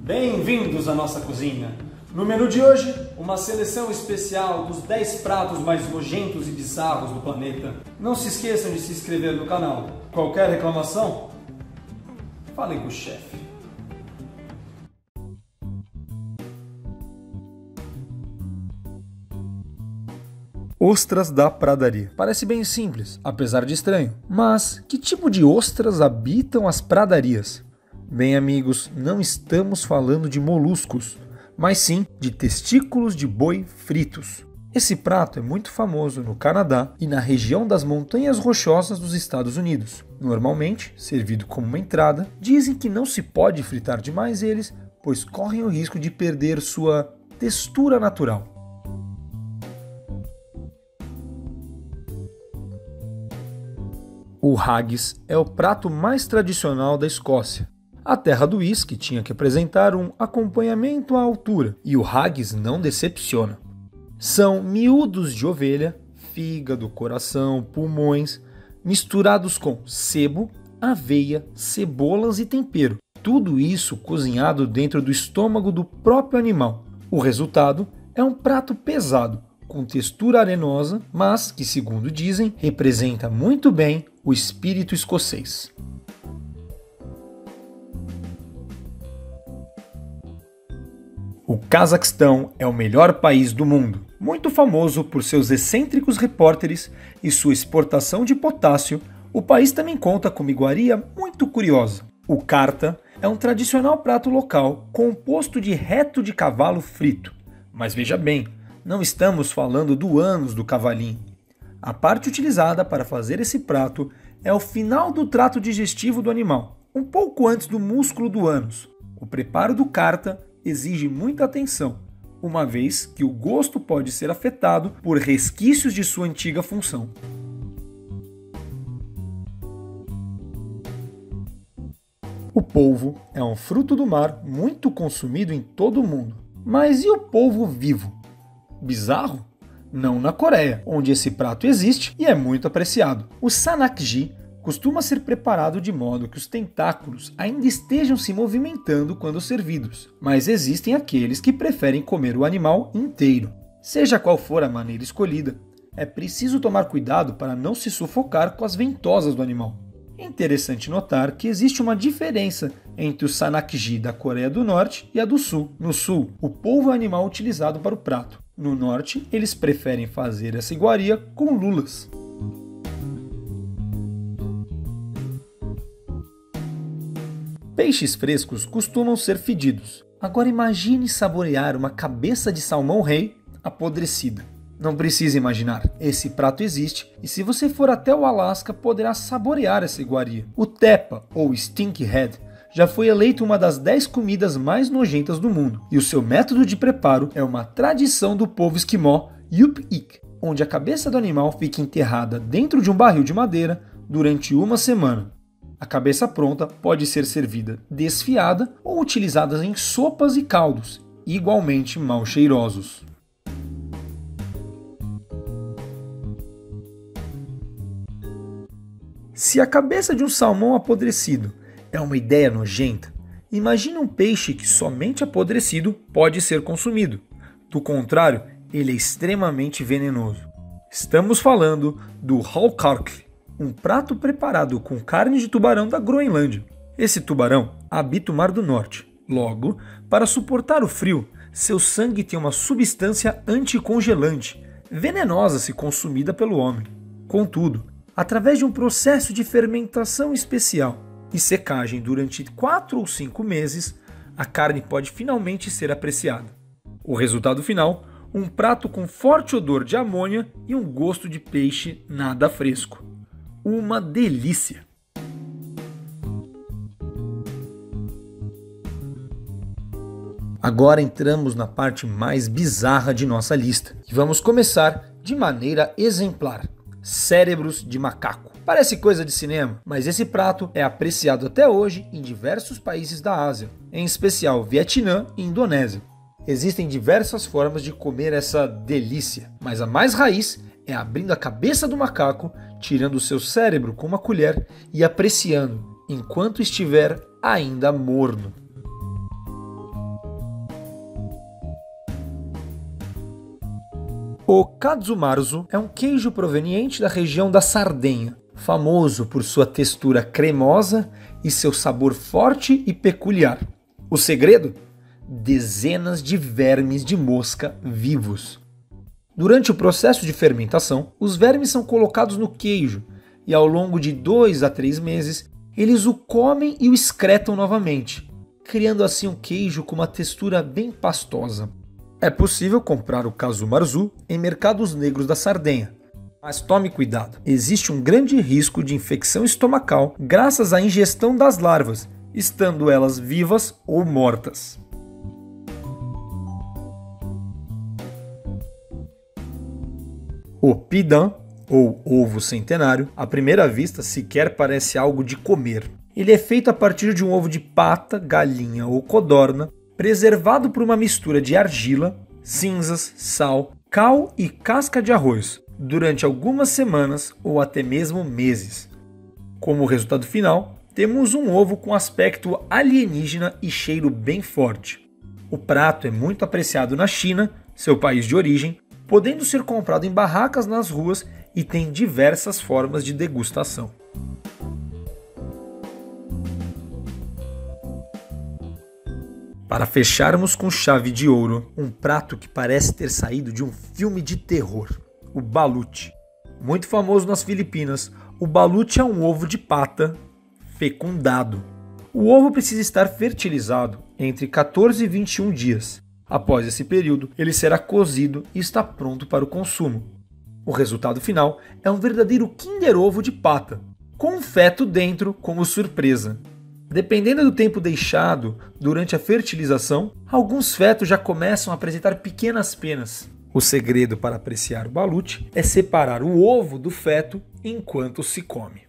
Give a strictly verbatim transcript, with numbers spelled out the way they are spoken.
Bem-vindos à nossa cozinha! No menu de hoje, uma seleção especial dos dez pratos mais nojentos e bizarros do planeta. Não se esqueçam de se inscrever no canal. Qualquer reclamação? Falem com o chefe. Ostras da pradaria. Parece bem simples, apesar de estranho. Mas que tipo de ostras habitam as pradarias? Bem, amigos, não estamos falando de moluscos, mas sim de testículos de boi fritos. Esse prato é muito famoso no Canadá e na região das Montanhas Rochosas dos Estados Unidos. Normalmente, servido como uma entrada, dizem que não se pode fritar demais eles, pois correm o risco de perder sua textura natural. O haggis é o prato mais tradicional da Escócia. A terra do uísque tinha que apresentar um acompanhamento à altura, e o haggis não decepciona. São miúdos de ovelha, fígado, coração, pulmões, misturados com sebo, aveia, cebolas e tempero. Tudo isso cozinhado dentro do estômago do próprio animal. O resultado é um prato pesado, com textura arenosa, mas que, segundo dizem, representa muito bem o espírito escocês. O Cazaquistão é o melhor país do mundo, muito famoso por seus excêntricos repórteres e sua exportação de potássio. O país também conta com uma iguaria muito curiosa. O karta é um tradicional prato local composto de reto de cavalo frito. Mas veja bem, não estamos falando do ânus do cavalinho. A parte utilizada para fazer esse prato é o final do trato digestivo do animal, um pouco antes do músculo do ânus. O preparo do karta exige muita atenção, uma vez que o gosto pode ser afetado por resquícios de sua antiga função. O polvo é um fruto do mar muito consumido em todo o mundo. Mas e o polvo vivo? Bizarro? Não na Coreia, onde esse prato existe e é muito apreciado. O sanakji costuma ser preparado de modo que os tentáculos ainda estejam se movimentando quando servidos, mas existem aqueles que preferem comer o animal inteiro. Seja qual for a maneira escolhida, é preciso tomar cuidado para não se sufocar com as ventosas do animal. É interessante notar que existe uma diferença entre o sanakji da Coreia do Norte e a do Sul. No Sul, o polvo é o animal utilizado para o prato. No Norte, eles preferem fazer essa iguaria com lulas. Peixes frescos costumam ser fedidos. Agora imagine saborear uma cabeça de salmão rei apodrecida. Não precisa imaginar, esse prato existe e se você for até o Alasca poderá saborear essa iguaria. O tepa, ou stink head, já foi eleito uma das dez comidas mais nojentas do mundo e o seu método de preparo é uma tradição do povo esquimó Yup'ik, onde a cabeça do animal fica enterrada dentro de um barril de madeira durante uma semana. A cabeça pronta pode ser servida desfiada ou utilizada em sopas e caldos, igualmente mal cheirosos. Se a cabeça de um salmão apodrecido é uma ideia nojenta, imagine um peixe que somente apodrecido pode ser consumido. Do contrário, ele é extremamente venenoso. Estamos falando do haalkarkl, um prato preparado com carne de tubarão da Groenlândia. Esse tubarão habita o Mar do Norte. Logo, para suportar o frio, seu sangue tem uma substância anticongelante, venenosa se consumida pelo homem. Contudo, através de um processo de fermentação especial e secagem durante quatro ou cinco meses, a carne pode finalmente ser apreciada. O resultado final, um prato com forte odor de amônia e um gosto de peixe nada fresco. Uma delícia! Agora entramos na parte mais bizarra de nossa lista e vamos começar de maneira exemplar. Cérebros de macaco. Parece coisa de cinema, mas esse prato é apreciado até hoje em diversos países da Ásia, em especial Vietnã e Indonésia. Existem diversas formas de comer essa delícia, mas a mais raiz é abrindo a cabeça do macaco, tirando o seu cérebro com uma colher e apreciando enquanto estiver ainda morno. O Katsumarzu é um queijo proveniente da região da Sardenha, famoso por sua textura cremosa e seu sabor forte e peculiar. O segredo? Dezenas de vermes de mosca vivos. Durante o processo de fermentação, os vermes são colocados no queijo e ao longo de dois a três meses, eles o comem e o excretam novamente, criando assim um queijo com uma textura bem pastosa. É possível comprar o Katsumarzu em mercados negros da Sardenha, mas tome cuidado, existe um grande risco de infecção estomacal graças à ingestão das larvas, estando elas vivas ou mortas. O Pidan, ou ovo centenário, à primeira vista sequer parece algo de comer. Ele é feito a partir de um ovo de pata, galinha ou codorna, preservado por uma mistura de argila, cinzas, sal, cal e casca de arroz, durante algumas semanas ou até mesmo meses. Como resultado final, temos um ovo com aspecto alienígena e cheiro bem forte. O prato é muito apreciado na China, seu país de origem, podendo ser comprado em barracas nas ruas e tem diversas formas de degustação. Para fecharmos com chave de ouro, um prato que parece ter saído de um filme de terror, o balut. Muito famoso nas Filipinas, o balut é um ovo de pata fecundado. O ovo precisa estar fertilizado entre quatorze e vinte e um dias. Após esse período, ele será cozido e está pronto para o consumo. O resultado final é um verdadeiro Kinder Ovo de pata, com um feto dentro como surpresa. Dependendo do tempo deixado durante a fertilização, alguns fetos já começam a apresentar pequenas penas. O segredo para apreciar o balut é separar o ovo do feto enquanto se come.